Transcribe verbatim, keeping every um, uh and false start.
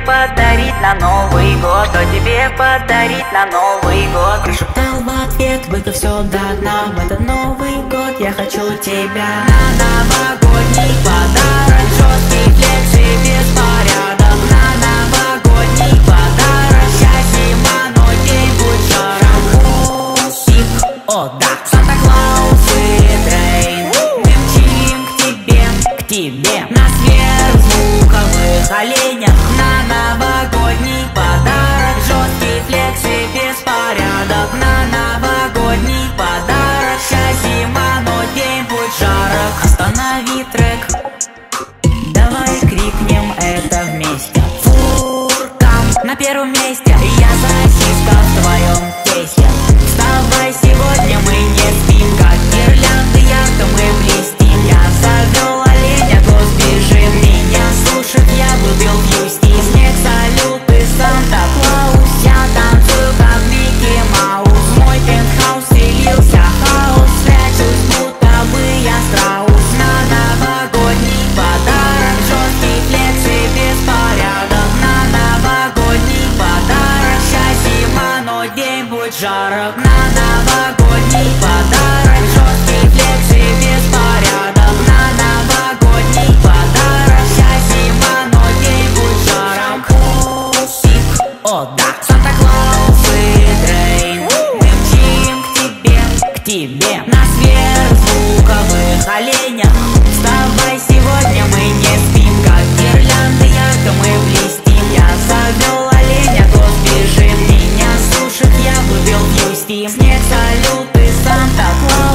подарить на Новый год? Что тебе подарить на Новый год? Прошептал в ответ, выпив все до дна. В этот Новый год я хочу тебя. На новогодний подарок жесткий флекс и беспорядок. На новогодний подарок счастье, зима, но день будет жаром. Усик, о да, Санта-Клаус и Трейн. Мы мчим к тебе, к тебе на сверхзвуковых оленях. На новогодний подарок жесткий флекс и беспорядок. На новогодний подарок счастье, зима, но день будет жарок. Останови трек, давай крикнем это вместе. Фуркам на первом месте, я сосиска в твоем тесте. Вставай, сегодня мы не спим, как гирлянды ярко мы блестим. Я завел оленя, гость бежит меня слушать, я влюбил в Юсти. Снег, салют и Санта-Клаус, я танцую как Микки Маус. Мой пентхаус селился хаос, прячусь, будто бы я страус. На новогодний подарок жесткий флекс и беспорядок. На новогодний подарок счастье, зима, но день будет жарок. На новогодний подарок жесткий флекс и беспорядок. На новогодний подарок счастье, зима, но день будет жарок. Усик, о да, Санта-Клаус и Трейн. Мы мчим к тебе, к тебе на сверхзвуковых оленях. Вставай, сегодня мы не спим, как гирлянды ярко мы блестим. Я завел оленя, гость бежит меня слушать, я влюбил в Юсти. Снег, салют и Санта-Клаус.